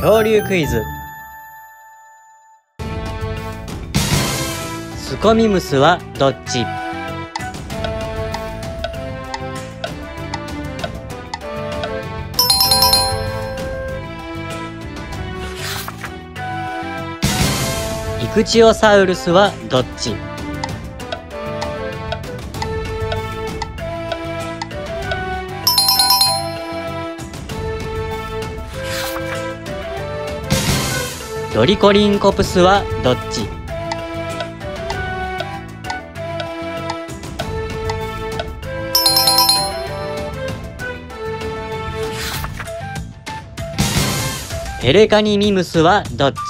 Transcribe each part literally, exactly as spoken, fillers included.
恐竜クイズ。スコミムスはどっち？イクチオサウルスはどっち？ドリコリンコプスはどっち？ペレカニミムスはどっち？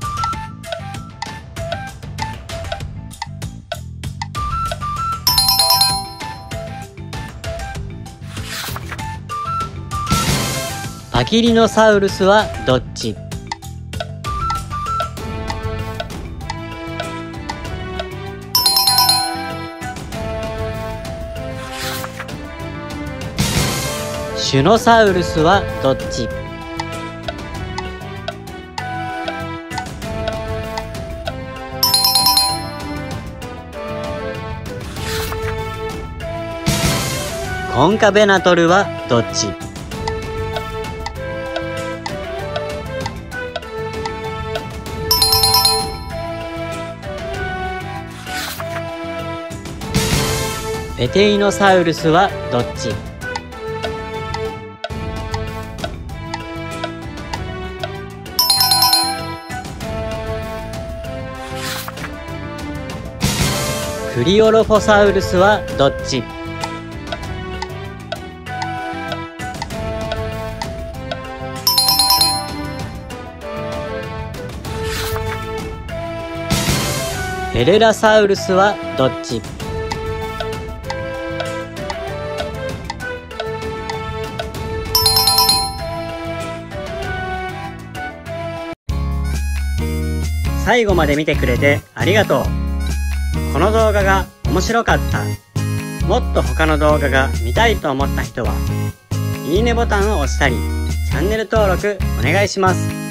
パキリノサウルスはどっち？シュノサウルスはどっち？コンカベナトルはどっち？ペテイノサウルスはどっち？クリオロフォサウルスはどっち？ヘレラサウルスはどっち？最後まで見てくれてありがとう。この動画が面白かった、もっと他の動画が見たいと思った人は、いいねボタンを押したり、チャンネル登録お願いします。